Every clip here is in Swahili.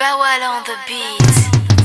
Bawal on the beat.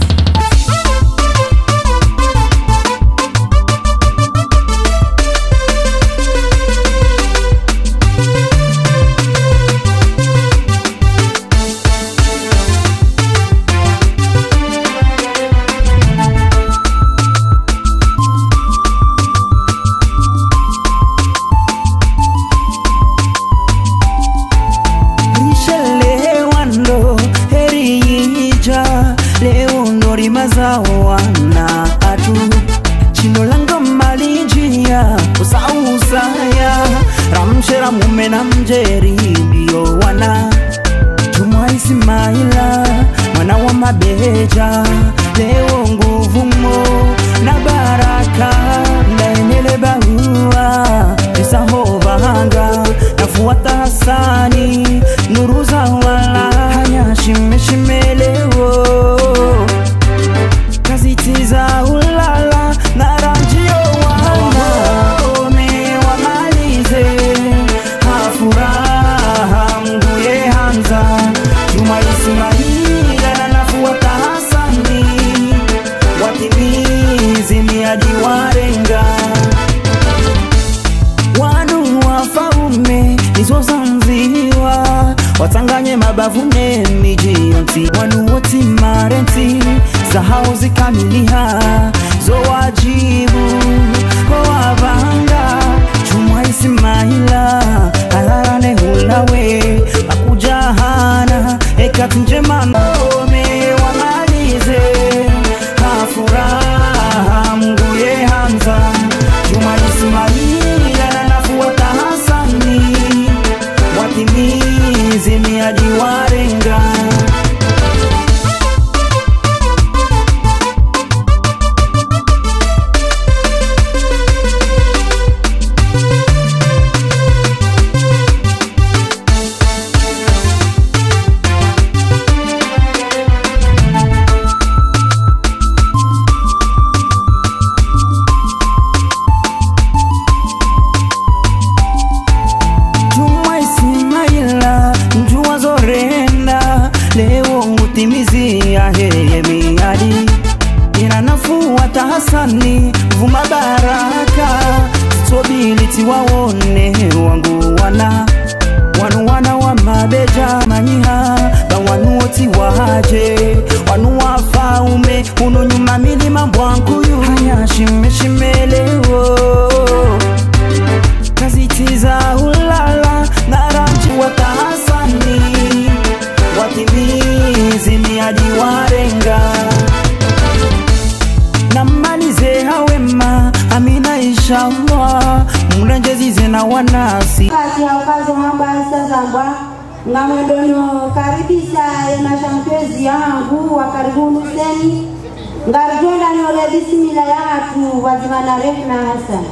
Leo ndori mazao wana atu chino langa malijia usausaya ramshera mume na mjeri ndiyo wana Juma Ismaila mwana wa mabeja leo nguvumo na baraka ndaenele bahua isahovanga nafuata Hasani nuruza wala hanya shimeshimelewo kazitiza ulala na ranjio wana ome wamalize hafuraha mguye Hamza Juma Ismaila na nafuata Hasani watimizi miadi warenga wanu wafaume nizo zanziwa watanganye mabavune miji yonti wanu woti marenti zahao zikamiliha zo wajibu kwa vanga Juma Ismaila alarane hulawe akujahana ekati njemano ome wamalize hafuraha mguye Hamza Juma Ismaila na nafuata Hasani watimizi miadi warenga leo ngutimizi ya heye miadi inanafuata Hasani vuma baraka sobiliti waone wangu wana wa mabeja manyiha bawanu woti waje wanu wafaume uno nyuma milima mbwankuyu hanya shimeshimelewo kazitiza ulala na ranji wata Hasani watimizi miadi warenga na malize hawema amina inshallah mrenjezize na wanasi kati ya ukazi mwamba sazambwa ngamwendono karibisa ya mashampezi yangu wa karibuni seni ngarjona nyole bismillah yatu wazimana rehna Hasan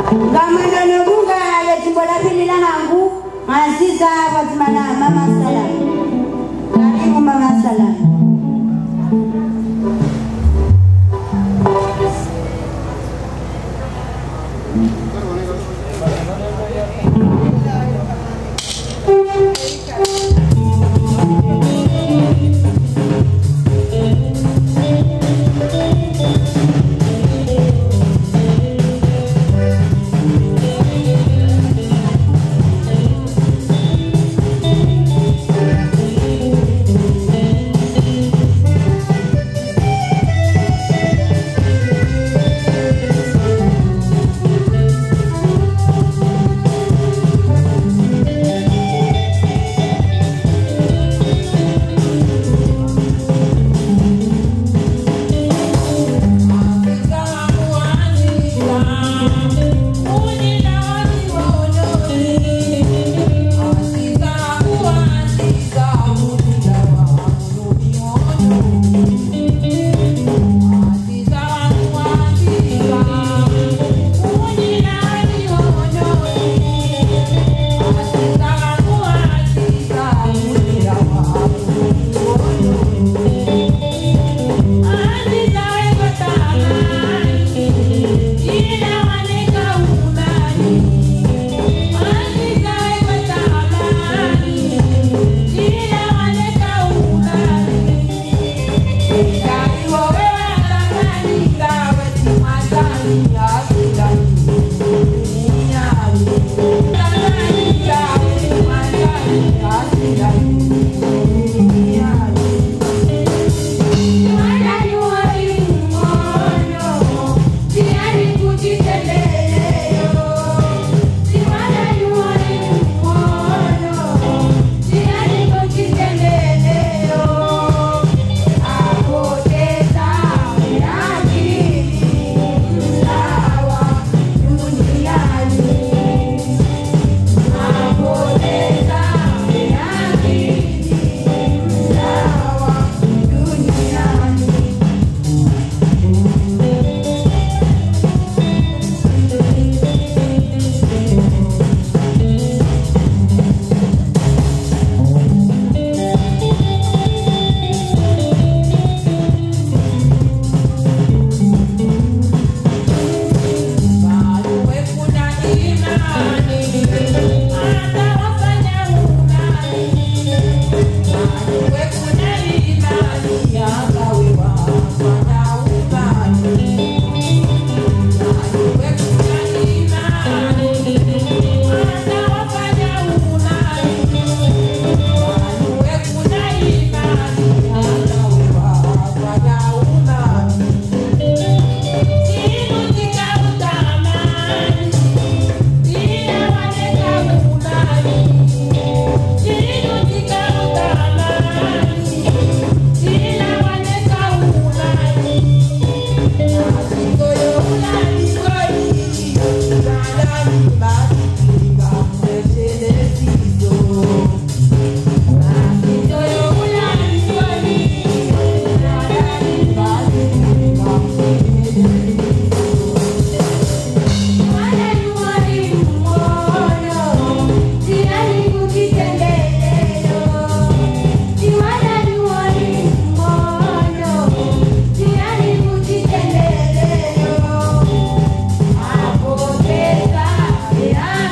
Ngamwendo nobunga letimbo la pili la nangu Aziza Fatimana Mama Salam. Karibu Mama Salam. Yeah.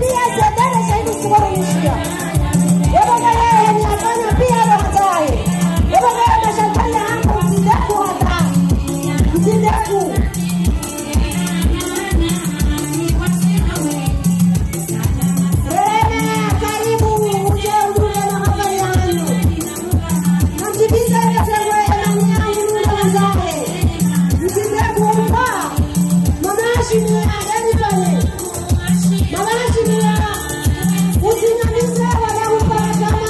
pia sadaka shahidi kuwarudishia. Baba yeye ni afanya pia roho Baba yeye anashafanya hapo msidaku hata. Msidaku. Karibu uje uje na habari yangu. Namjibiza kasema yangu na wazae. Msidaku mpa. Mama Hashimia ndani pale. Mama Hashimia usinamize wala kupata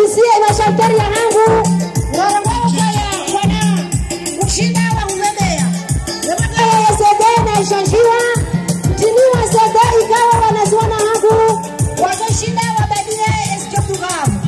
usie mashauri yangu wao wana ushinda wa umemea ya sada na shanjiwa tiniwa sada ikawa wanazwana yangu wakashinda wabadie sio programu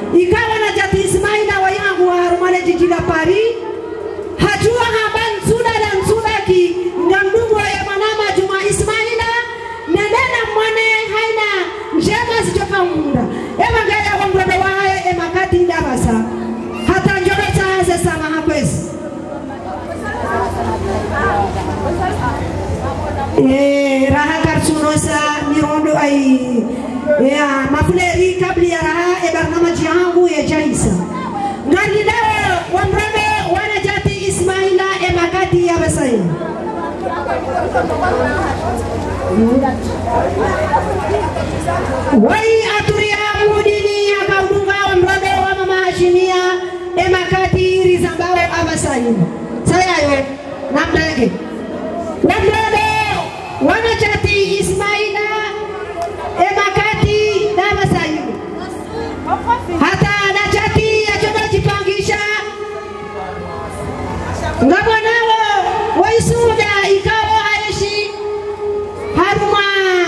ikawa na jati Ismaila wa yangu wa harumale jiji la Paris hajua habari nzula na nzula ki ngamdungu ya manama Juma Ismaila nendena mwane haina njema zijoka munda ema gaya wa mbrado wae ema kati ndabasa hata njoro chaze sama hakwezi raha karsunosa mirondo ai ya mafuleri kabli ya raha barnamaji yangu ya Jaisa ngani dawa wa mbrado wana jati Ismaila ema kati ya basai wai aturia mudini ya kaudunga wa mbrado wa mama Hashimia ema kati rizambao abasai saya yo namdege namdege wana jati Ismaila ema kati dabasai hata na jati ya choda jipangisha ngabwanao waisuda ikawa aishi haruma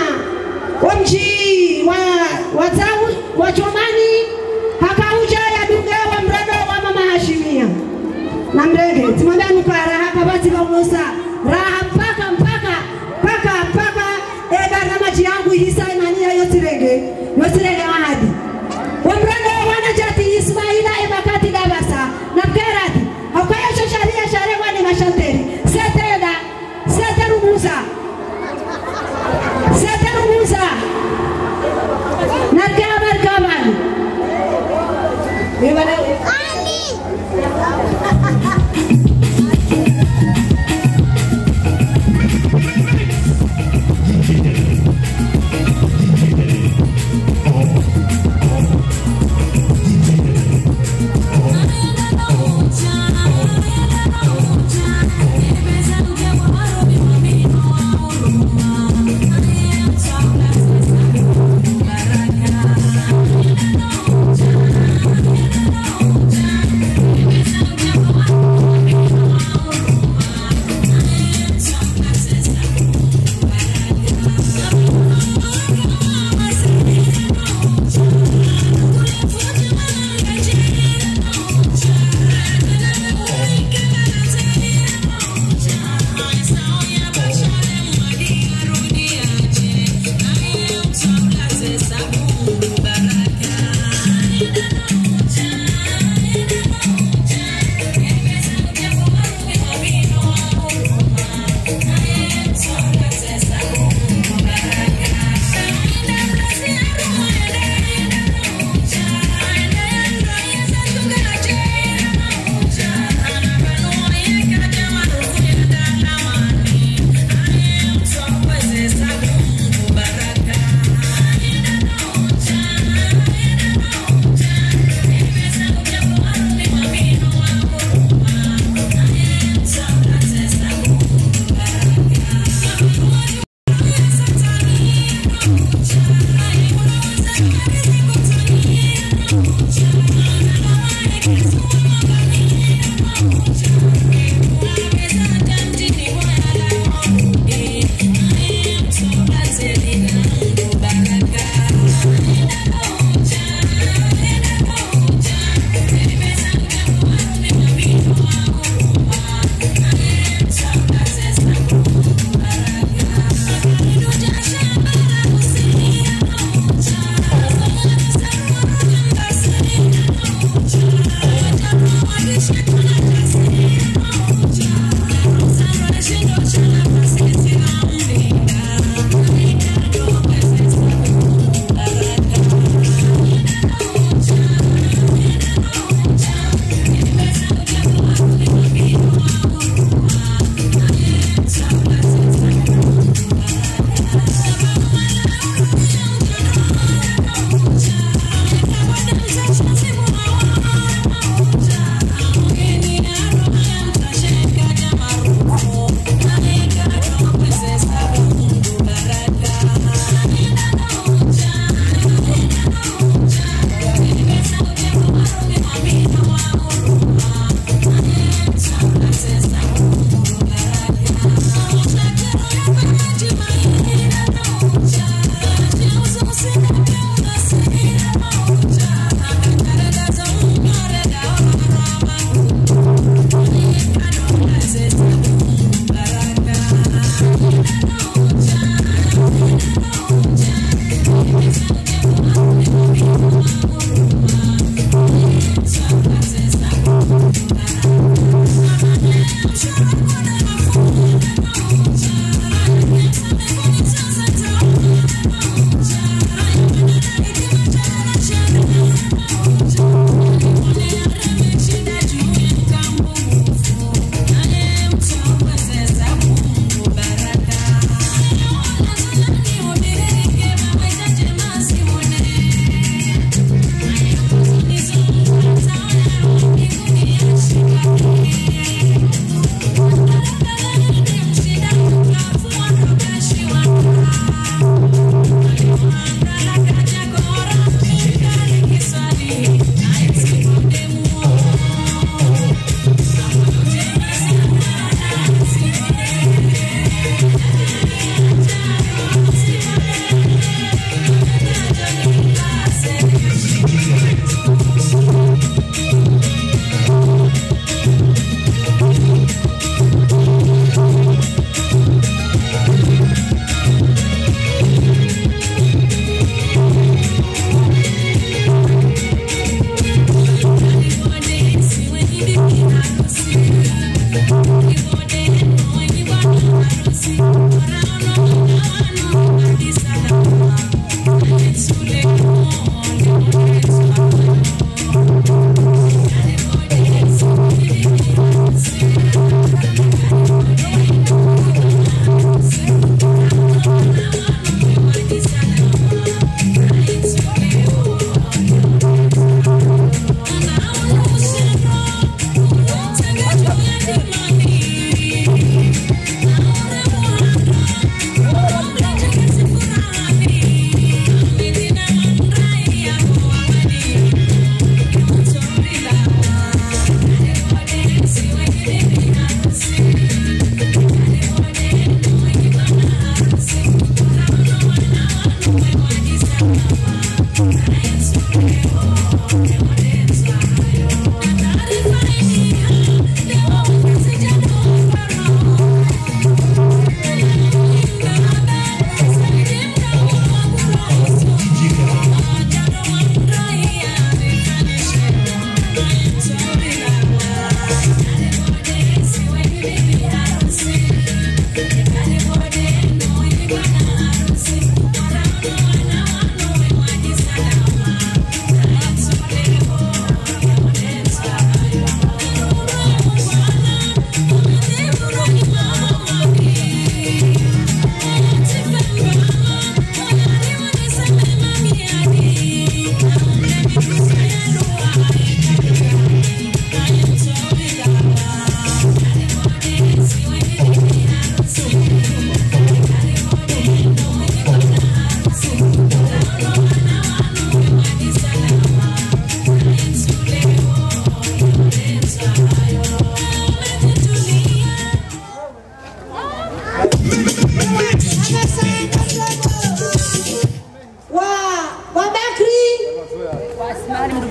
wamji wazau wachomani hakauja ya dunga wa mrado wa mama Hashimia na mrege timandanu kwa raha kabati kaunosa raha mpaka barnamaji yangu hisa imania yotirege wahadi wa mrado wana jati Ismaila emakati dabasa na mkerati haukaya sharia wani mashanteri sete rumuza na kaman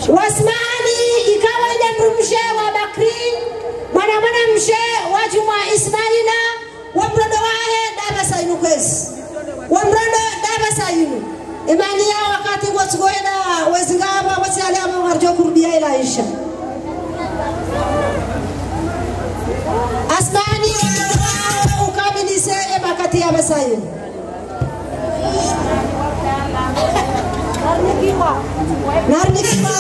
Wasmani ikawa ile mshe wa Bakri mwana mshe wa Juma Ismaila wa mrodo wahe daba sainu kwezi wa mrodo daba sainu imani ya wakati wasugoenda wezingaba wasiale ama warjo kurudia ila Aisha Asmani wa ukabilise emakati ya basainu Narnikiwa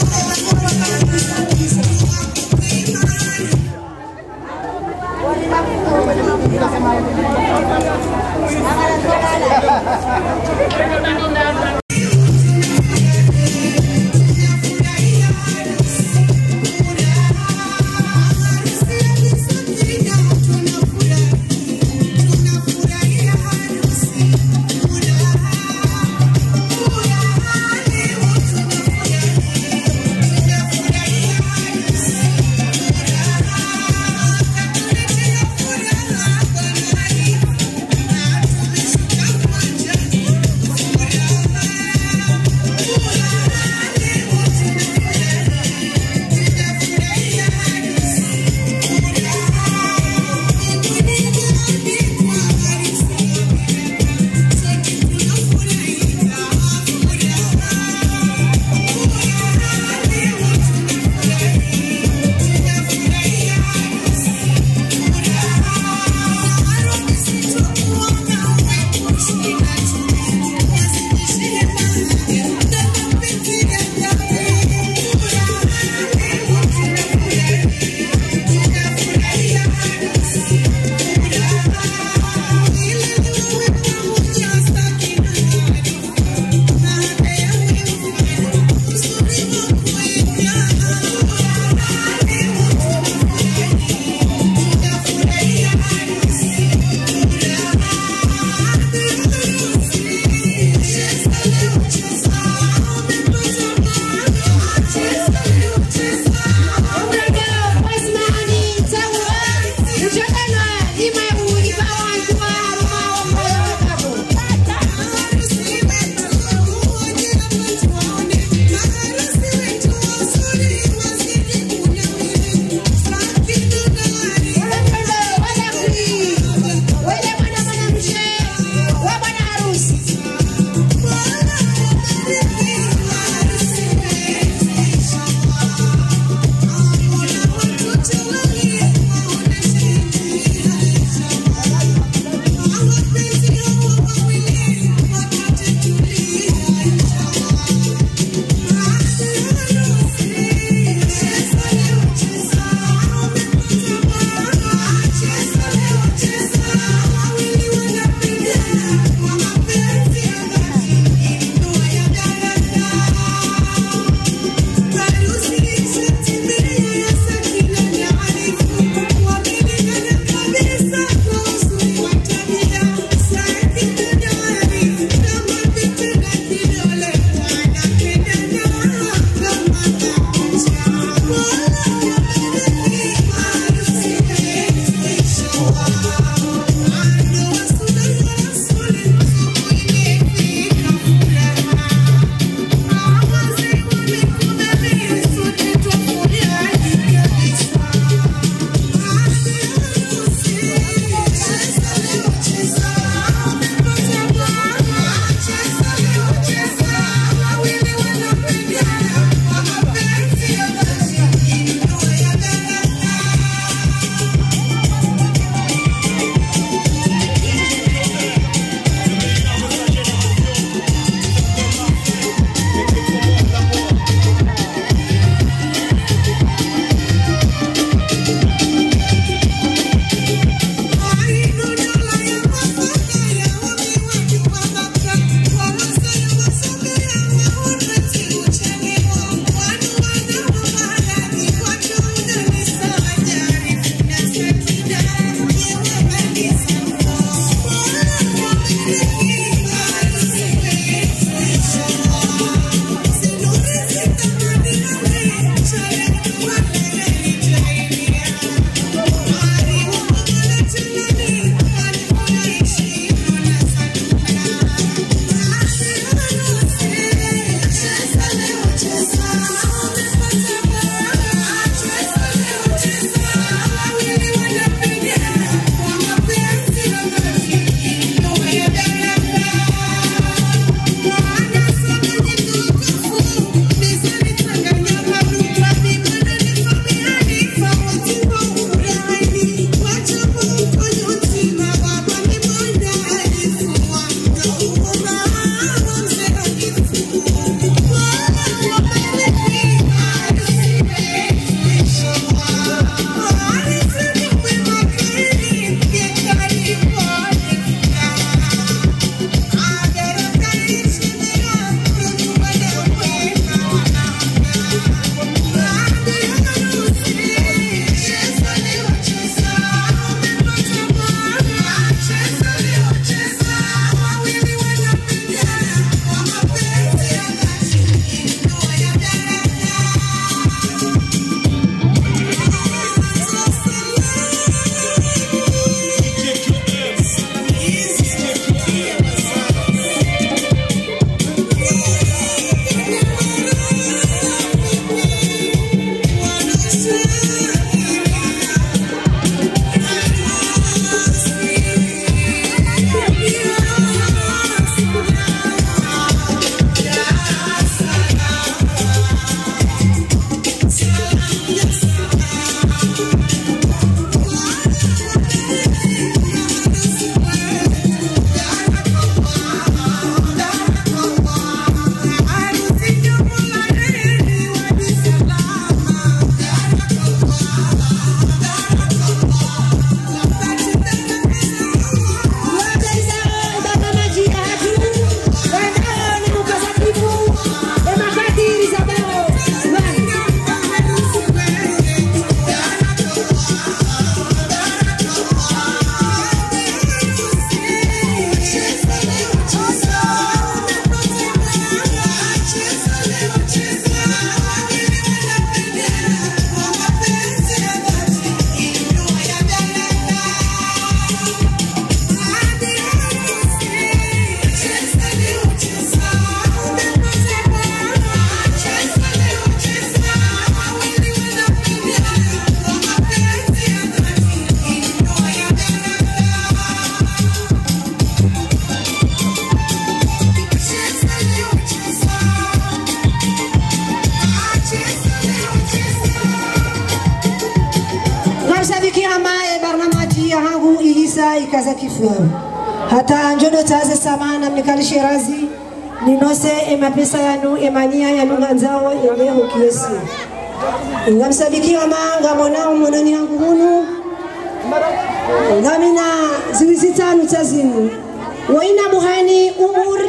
pesa ikaza kifua hata njodo taze samana mnikalishe razi ninose mapesa yanu emania yanu nganzao yeleo kiesi ngamsabikia manga mwanao mwanani yangu hunu ngamina ziwizitanu tazinu waina buhani umur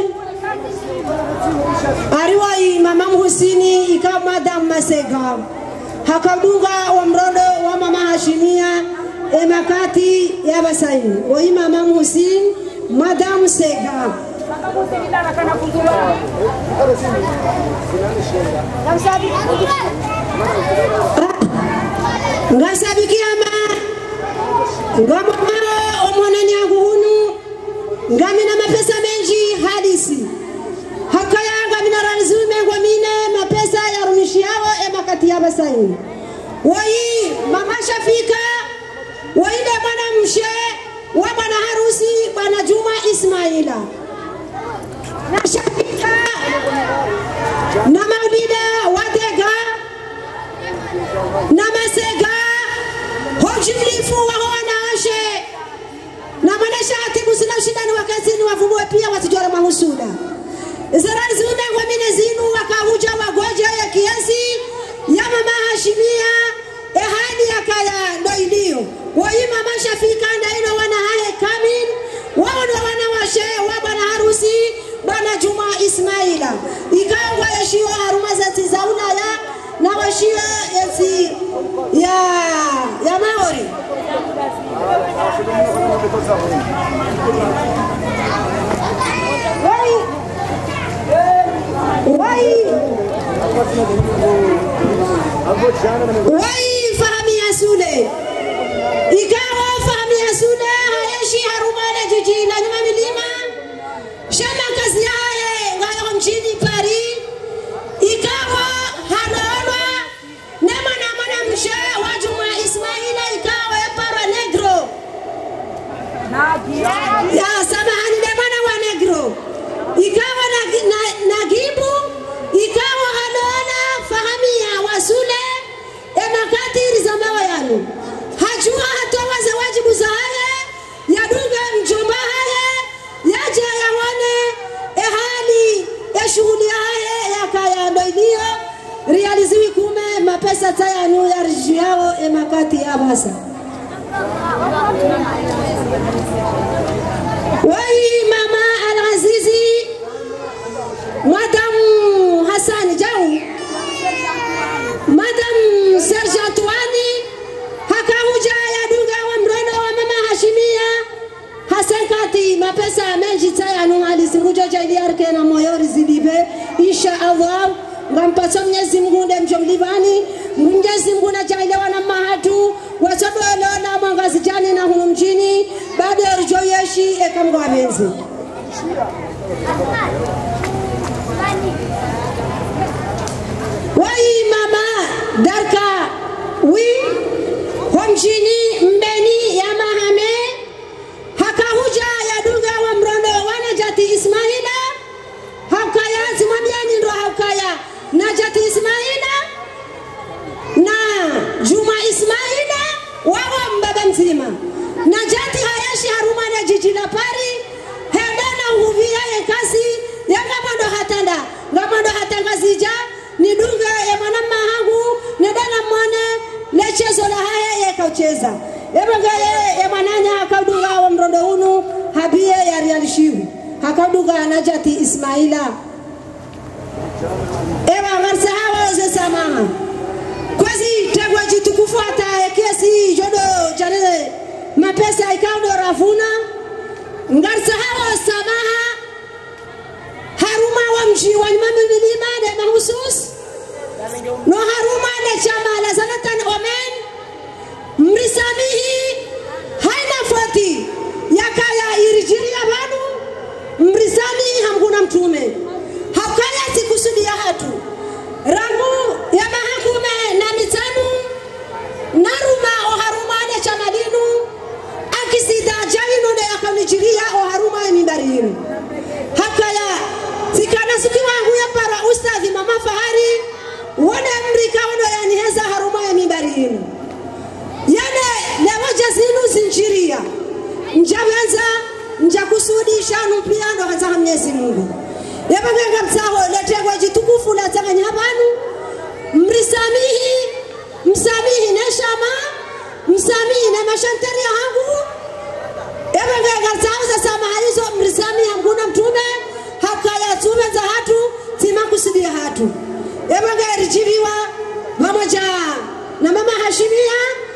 ariwai mama Husini ikawa madam Masega hakadunga wa mrodo wa mama Hashimia emakati ya basaini wai mama Husini madam Sega ngasabikia ma ngamama omwanani yangu hunu ngamina mapesa menji hadisi hakaya ngamina ranzume ngwamine mapesa ya rumishiao emakati ya basaini wai mama Shafika wainde mwana mshe wa bwana harusi bwana Juma Ismaila na Shafika na Maulida Watega na Masega hojilifu wa wanashe na manesha atibu sina shidani wakazini wafumwe pia watijora mahusuda Zara zume wamine zinu wakahuja wagoja ya kiasi ya mama Hashimia ehadi ya kaya doilio wai mama Shafika ndaino wana hae kamil waono wana washe wa bwana harusi bwana Juma Ismaila ikawa yashio haruma zati zauna ya na washio yati ya maori wai fahamia sule ikawa fahamia sule hayashi harumane jiji la nyuma milima shama kazi yae ngayo mjini Paris ikawa hanaona nema na mwana mshe wa Juma Ismaila ikawa ya para negro ya samahani nema na wa negro ikawa na gibu ikawa hanaona fahamia wasule emakati rizamawa yanu hajua hatowa za wajibu za haya yadunga mjomba haya yaje yawane ehali ya shughuli haya ya kaya ndoidio realiziwi kume mapesa tayanu ya riju yao emakati ya basa wai mama Al-Azizi madam Hassan Jau madam Sergeant Wani hakahuja ya dunga wa mrono wa mama Hashimia hasenkati mapesa menji tayanu alisinguja jaili yarke na moyori zidibe insha Allah ngampacho Mwenyezi Mungu ndiye mjomlivani Mwenyezi Mungu na jaili wana mahatu wasobolo na mwangazi jani na hunu mjini baada ya rujoyeshi ekamgwa benzi wai mama darka wi homjini mbeni ya mahame hakahuja ya dunga wa mrondo wana jati Ismaila hakaya zimamiani ndo hakaya na jati Ismaila na Juma Ismaila wawa mbaba mzima na jati hayashi haruma na jiji la Paris hedana huvia ya kasi ya ngamando hatanda ngamando hatanga zija ni dunga ya mwanamma hangu nedana mwane lechezo la haya ya kaucheza ebanga ya mananya akadunga wa mrondo unu habie ya rialishivu akadunga na jati Ismaila eba marsa hawa ze samaha kwazi tegwa jitukufu hata kiasi jodo jale mapesa ikaudo rafuna ngarsa hawa samaha haruma wa mji wa imam milima na mahusus no haruma na chama la sanatan omen mrisamihi haina foti yakaya irijiria banu mrisamihi hamkuna mtume hakaya sikusudi ya hatu rangu ya mahakume na mitanu naruma o haruma na chama dinu akisida jaino na yakanijiria o haruma ya mimbarinu hakaya sikana sikiwa huya para ustadhi mama Fahari wana mrika Mwenyezi Mungu. Yabanga msaho letegwa jitukufu la tanganya habanu. Mrisamihi, msamihi neshama, msamihi na mashantari yangu. Yabanga msaho za samahalizo mrisamihi hamguna mtume, hakaya tume za hatu, tima kusidia hatu. Yabanga rijibiwa pamoja na mama Hashimia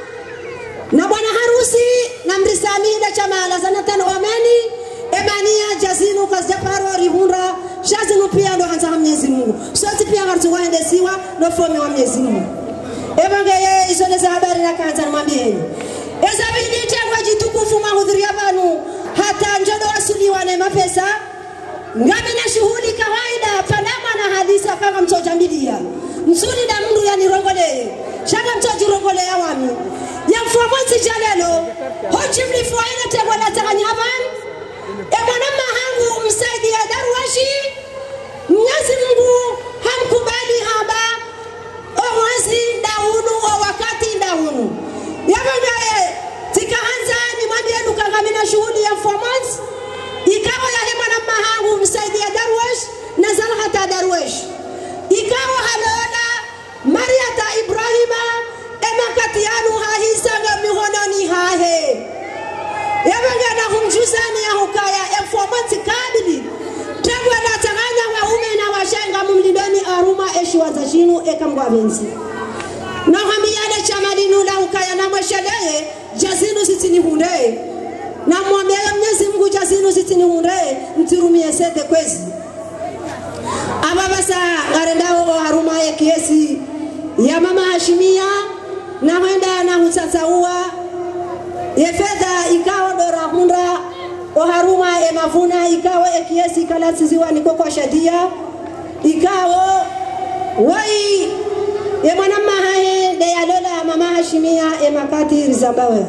na bwana harusi na mrisamihi la chama la zanatan omeni. Emania jazinu kazaparo rihunda shazinu pia ndo hanza Mwenyezi Mungu sote pia watu waende siwa ndo fomi wa Mwenyezi Mungu. Ebange yeye isole za habari na kanza mwambieni ezabidi tegwa jitukufu mahudhuria banu hata njodo wasuliwa na mapesa ngami na shuhudi kawaida panama na hadisi kama mtoja mbidia msuri da mundu yani rongole shanga mtoji rongole ya wami ya mfuamansi jalelo hochi mlifuaina tegwa na taganya habari. Mwana mahangu msaidia Darwashi Mwenyezi Mungu hamkubali haba omwezi daunu o wakati daunu yabanga tikaanza ni mwambie nukangamina shuhudi ya performance ikawa ya mwana mahangu msaidia Darwash na Zalhata Darwash ikawa halona Mariata Ibrahima emakatianu hahisanga mihononi hahe yabanga na humjuzani ya hukaya informati kabili tegwa na tanganya waume na washenga mumlidoni aruma eshi wazashinu eka mwabenzi na hamiyane chamadinu la hukaya na mwesheleye jazinu sitini hunde na mwambia Mwenyezi Mungu jazinu sitini hunde mtirumie sete kwezi ababasa garendao aruma ya kiesi ya mama Hashimia na wenda na husasauwa yefedha ikawa dora hunda oharuma mafuna ikawa kiasi kala ziwa niko kwa shadia ikawa wai mwana mahae de yalola mama Hashimia makati rizabawe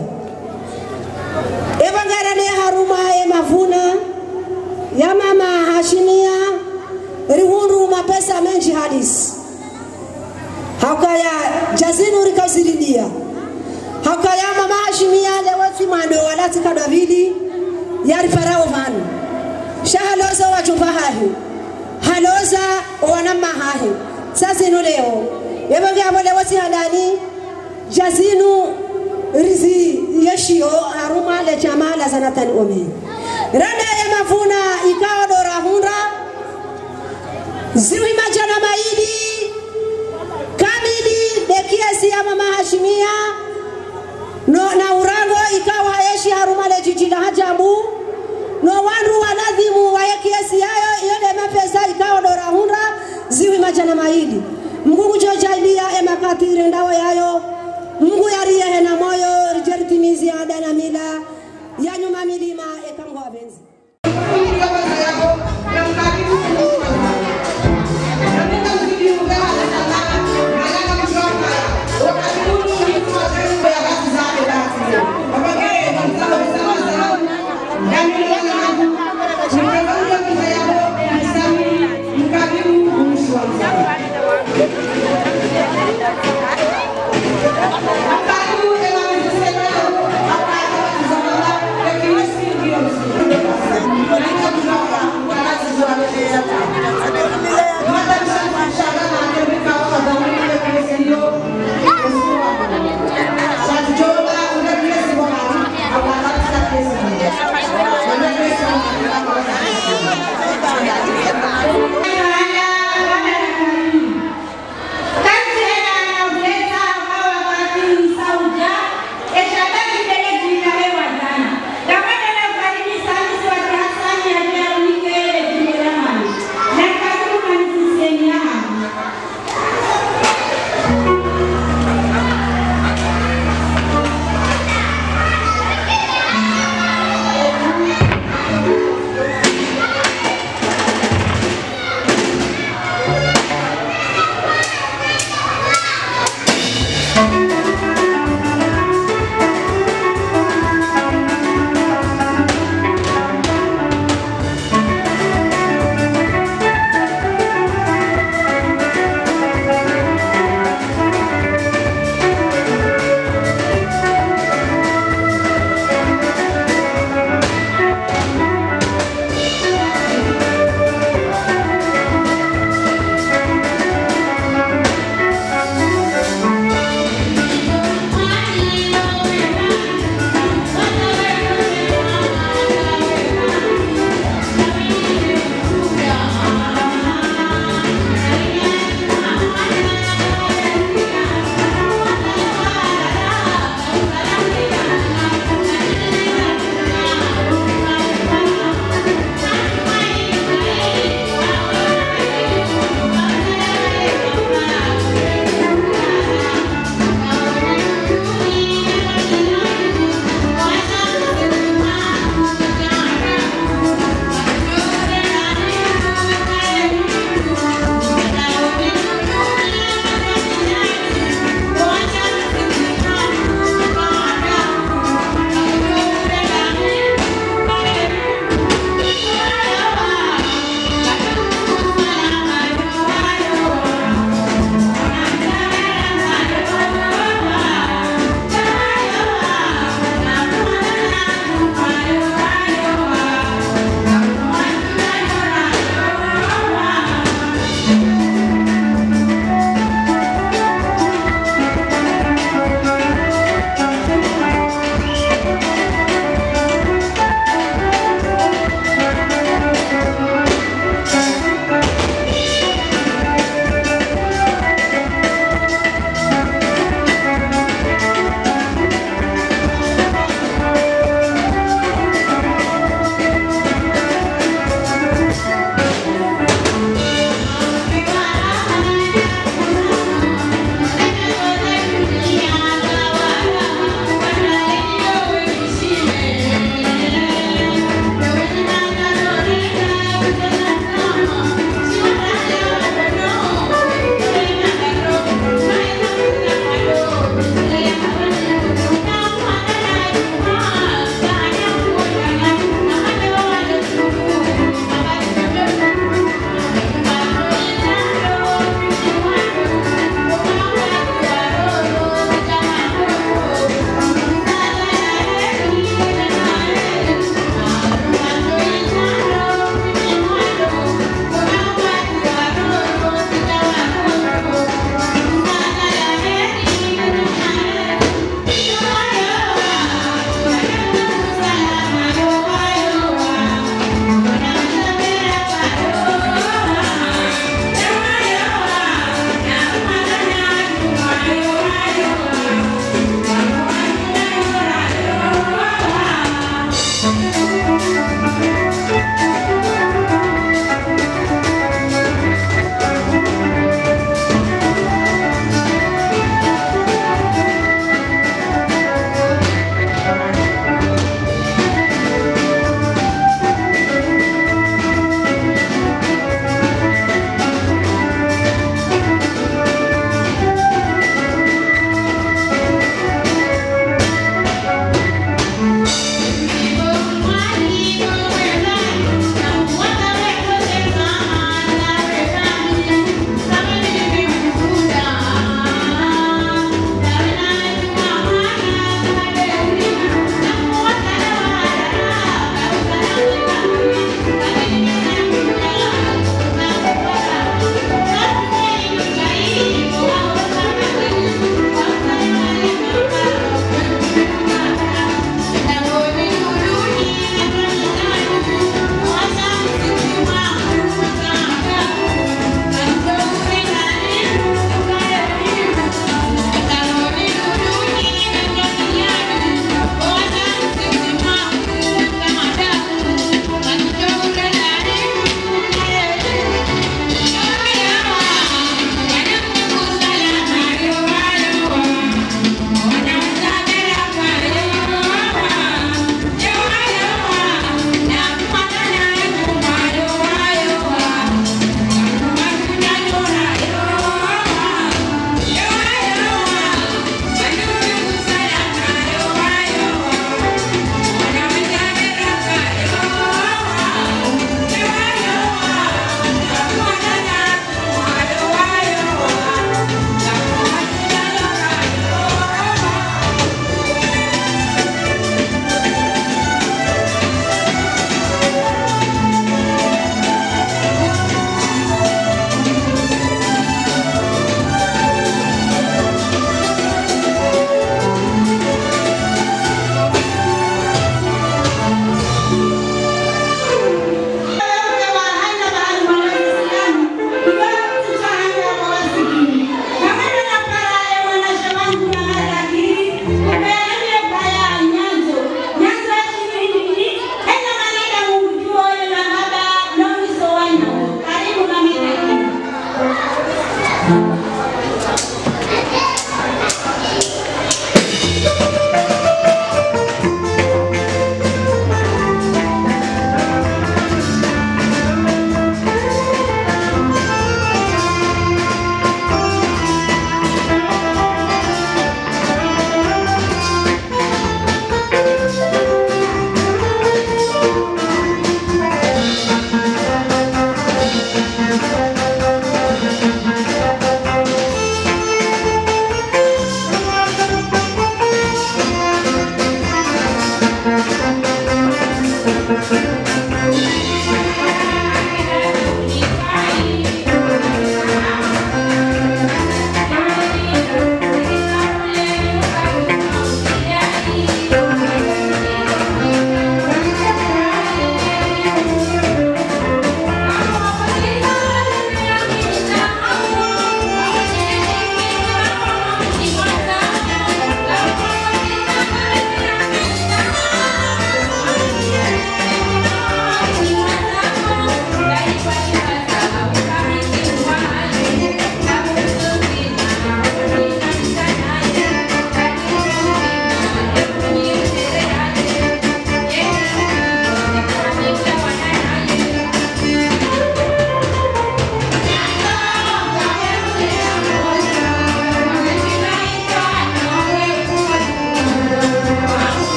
bangara ne haruma mafuna ya mama Hashimia rihundu mapesa menji hadis hakaya jazinu rikaziridia hakaya mama Hashimia lewati mando wala tika Davidi yari farao manu shahaloza wachufahahi haloza wanamahahi sasa ino leo yabanga abole wati halani jazinu rizi yeshio haruma le chamala zanatan omen randa ya mafuna ikawa dora hunda ziwi majana maili kamili dekiasi ya mama Hashimia no na urango ikawa yeshi haruma le jiji la hajabu no wandu wanadhimu wa kiasi yayo yale mapesa ikawa dora hunda ziwi majana maili Mungu jojailia emakatire ndawa yayo Mungu yariye hena moyo rijertimizi adana mila ya nyuma milima ekangwa benzi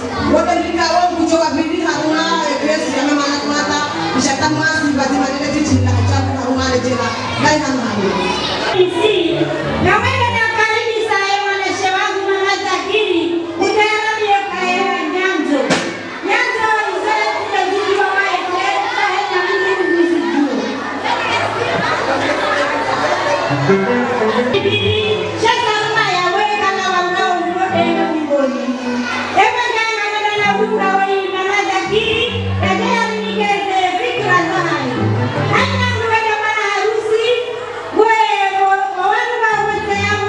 wote ndikawo kuchoka bidii haruna Yesu ya mama anatumata mshata mwasi bazima ile titi la chapu haruna jela dai hanu isi na wewe na karibu saa mwanashe wangu mama Zakiri utayaramie kaewa nyanzo izale kujua wae kwa hena mimi nisijue shaka mama ya wewe kana wanao mmoja na mboni ema ngana na unga wali mama Zakiri kaja nikeze fikra zangu haina wewe bwana harusi wewe wanu wa wote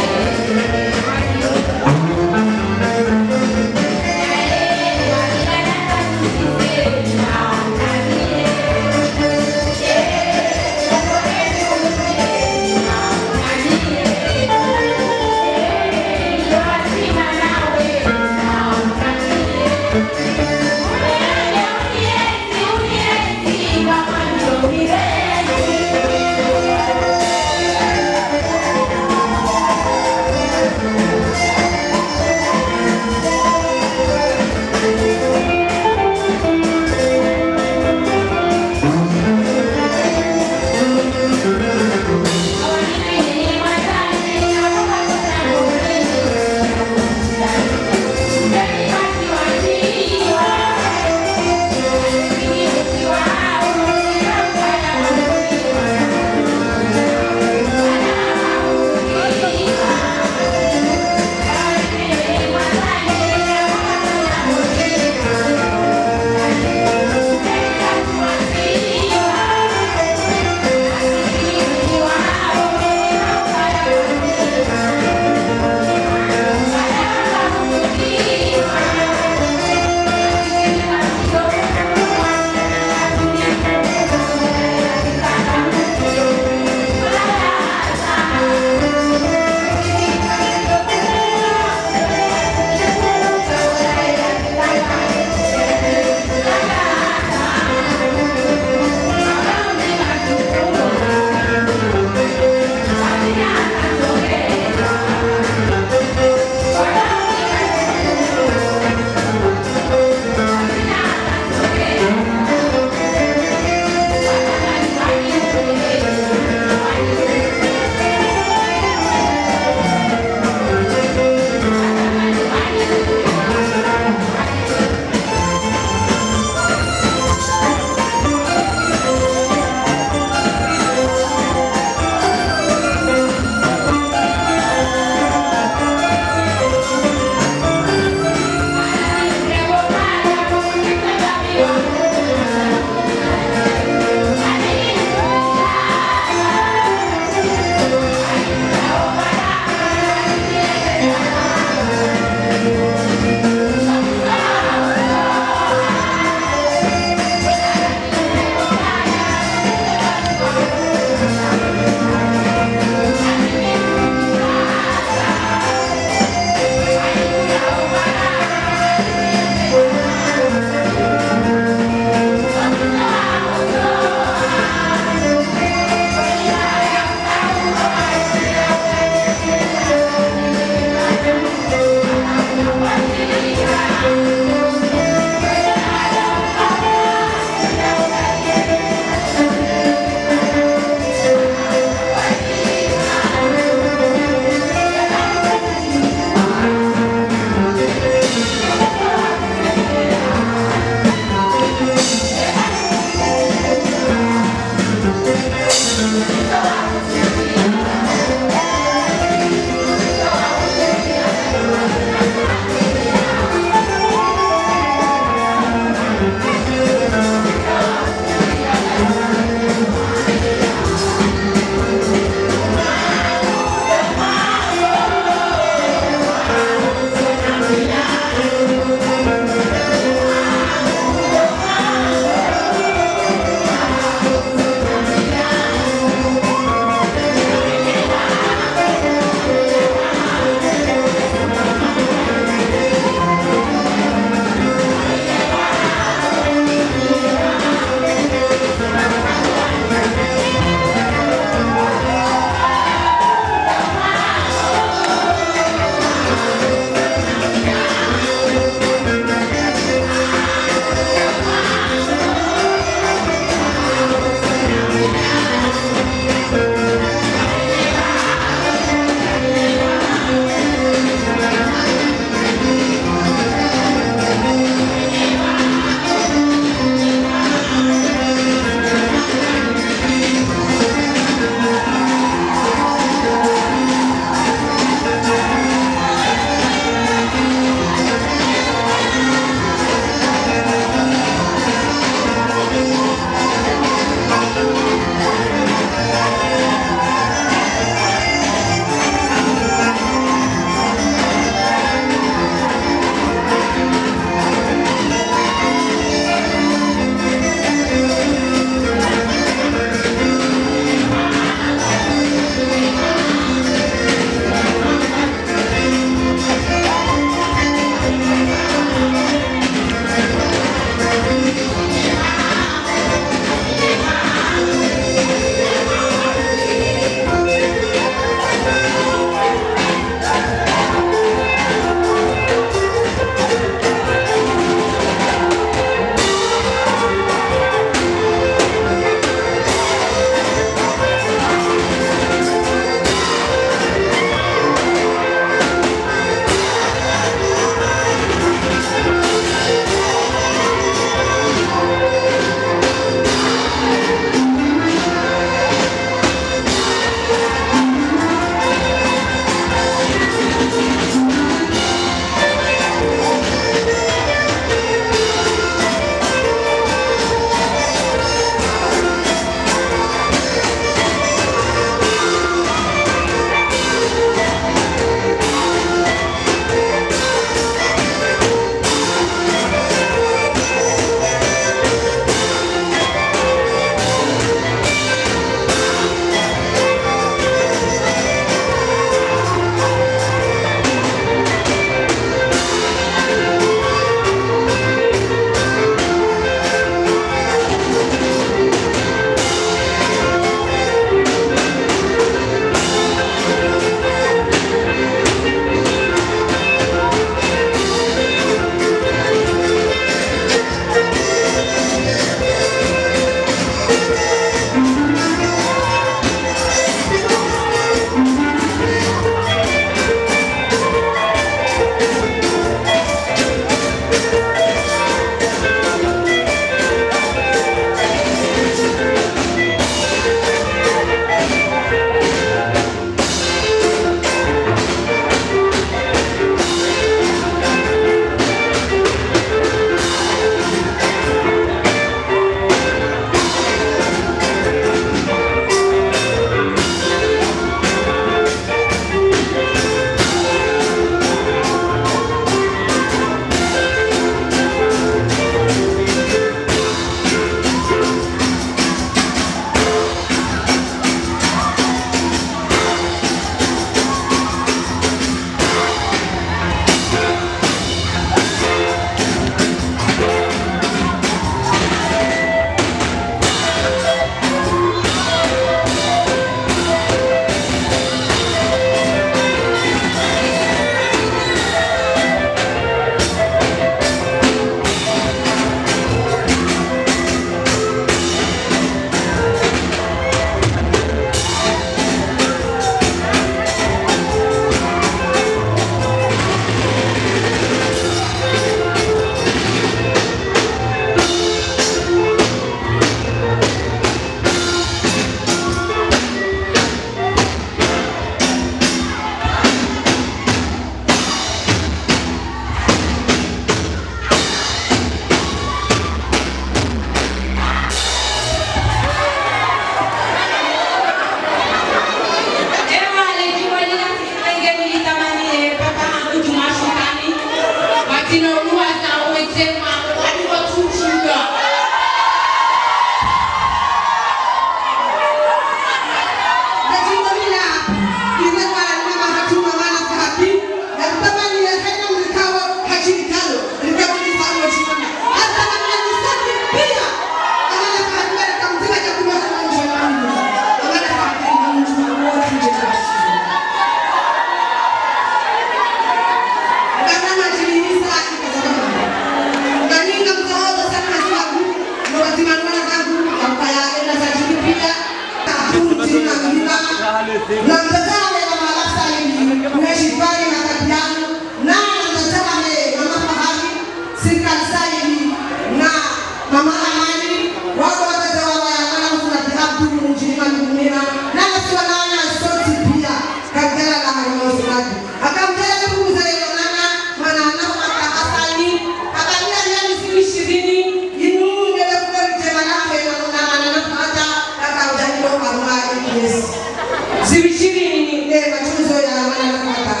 Na mtazame mama Hasani umeshifanya na katiano na mtazame mama Fahari Sikasaini na mama Amani wao watazawa ya mwana mfunati Abdul Mjima Mjima na nasiwa nana soti pia kagala la mfunati akamjela kuuza ile nana mwana anafata Hasani akamia yani 20 inu ngele kwa jema lake na anafata akamjaliwa kwa yes zibishiri ni matunzo ya mwana anafata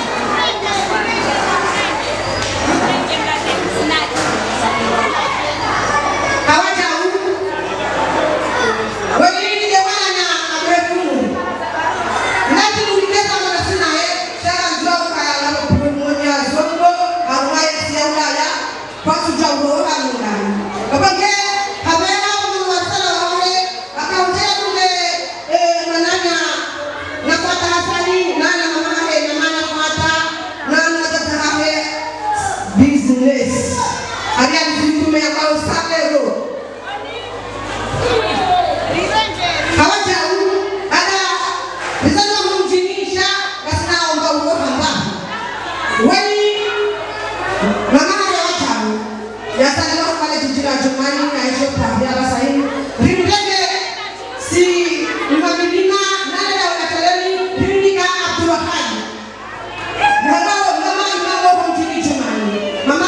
business. Hari yang itu yang kau sampai tu. Kawan jauh ada bisa ngomong jenisnya kasih orang kau hamba. Wani mama ada macam ya tadi orang pada jujur jumani na itu dia rasain. Rimlege si Imam Bina nada ada orang kelani Rimika Abdul Wahab. Mama ngomong jenis jumani. Mama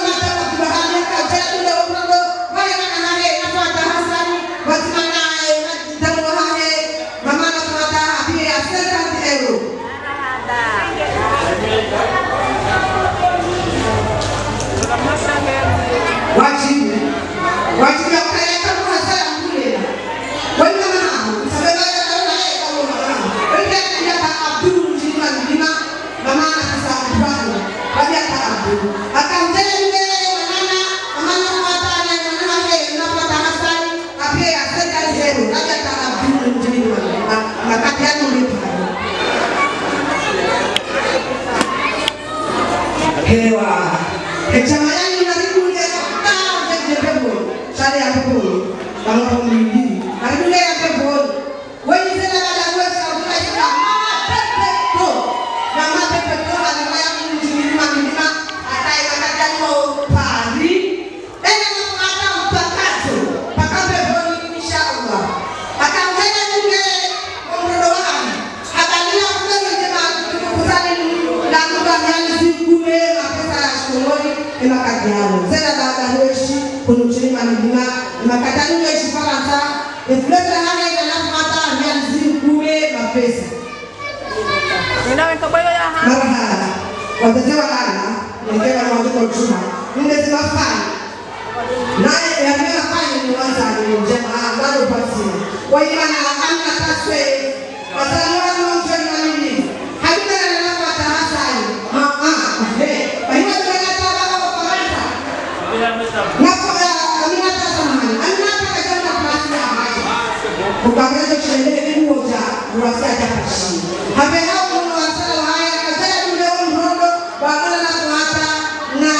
wajib yang kaya kamu rasa yang mulia. Wajib mana? Sebenarnya kalau saya kamu mana? Wajib dia tak Abdul Jiman Bima, mama nak kisah Abdul. Wajib tak Abdul. Akan jadi mana mata yang mana yang nak patah sekali. Tapi asal dari zero. Wajib tak Abdul Jiman Bima. Maka dia nulis. Hewa. Kecamatan ini dari dunia tahu jadi berbun. Saya berbun. Kalau pemilih. Dari dunia yang berbun. Wajib saya ada dua satu lagi. Nama betul ada yang lima. Ada yang kata mau pari. Yang kata bakatu. Bakal berbun insyaallah. Akan saya juga memperdoakan. Akan dia pun menjadi keputusan ini. Dan yang disikume Imakadiano. Saya dah hoje quando tinha uma imakadiano é diferente. E flora hana ina na mata yang zikume mapesa. Nina mkabayo ya hana. Marahaba. Watatewa kana, ngewa mwanzo kwa chuma. Nimesema fanya. Naye yamela fanya ni waza ni njema bado pasi. Kwa hiyo ana taswe. Wasalwa mwanzo ni nini? Hakuna na mata hasani. Kwa hiyo Ukaanza kuendelea kuoja uwasiaje kashi. Hapana kuna wasala haya kaza ndio mrodo baada na kuata na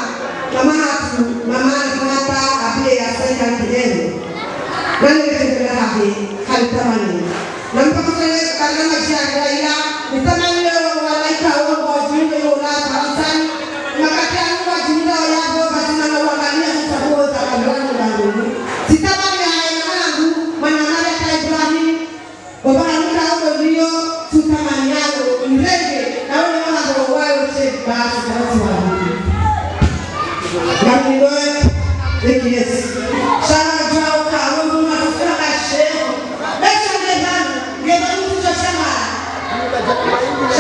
mama kuata apie ya sasa kidogo. Nani ndio hapo halitamani. Na mpaka sasa kana maisha ya ila nitamani leo walaika wao wajinde wala harasani. Makati yangu wajinde wao basi na waangalia mtakuwa za kanuni na ndugu. Sitamani Obaruka ndio tutamani yao ndege na wale wanao wao basi kwa sababu ndio yes sana jao kama tunafanya shehe mesha ndani ngeza mtu cha shamba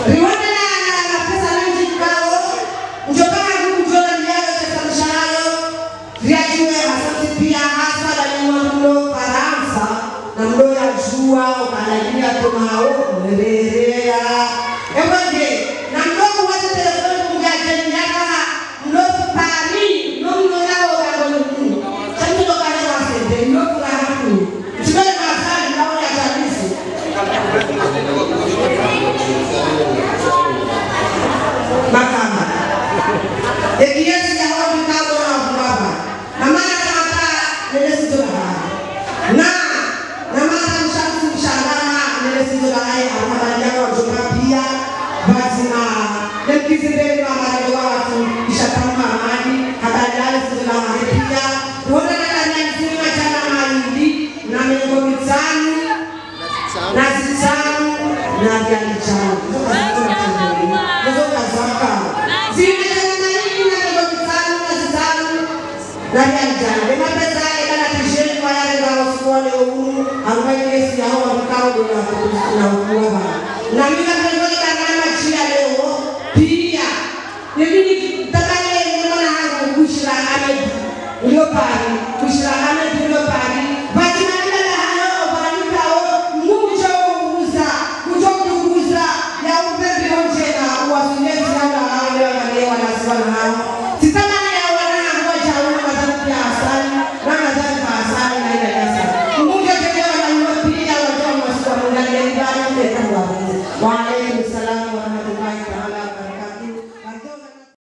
Riwanda na pesa nanji kao. Njopanga kukujona ndiayo chasa mshanayo. Riajiwe asante pia hasa na nyuma mlo Faransa. Na mlo ya jua ukanajilia tomao. Mlerea. Ewange. Na mlo kuweza telefoni kumgaje nyaka. Mlo Paris. Mlo yao kagoni kuni. Changu lokale wasende. Mlo kulaha kuni. Chibele mazali na wale atabisi. Makamba. Ekiesi ya wabi kazo na wababa. Na mana kamata nelesi tola na mana mshamsi mshangana nelesi tola hai akabanyaga wajoma pia. Basi na nemkizibeli mamarego watu ishatamu amani. Kabanyaga tola hai pia. Tuona kakanya msini machana mahindi. Na mengo mitani. Na zitani. Na vyali chani. Zoka zaka. Zime na hii na mengo mitani na zitani. Na vyali chani. Lema pesa eka na tisheni kwa yale za wasukuwane umu. Arubai kesi ya hawa mkao na ukuwa. Na mina pengoni kanama chia leo. Pia. Nini takane mwana hangu kushila amedi. Ulio pari.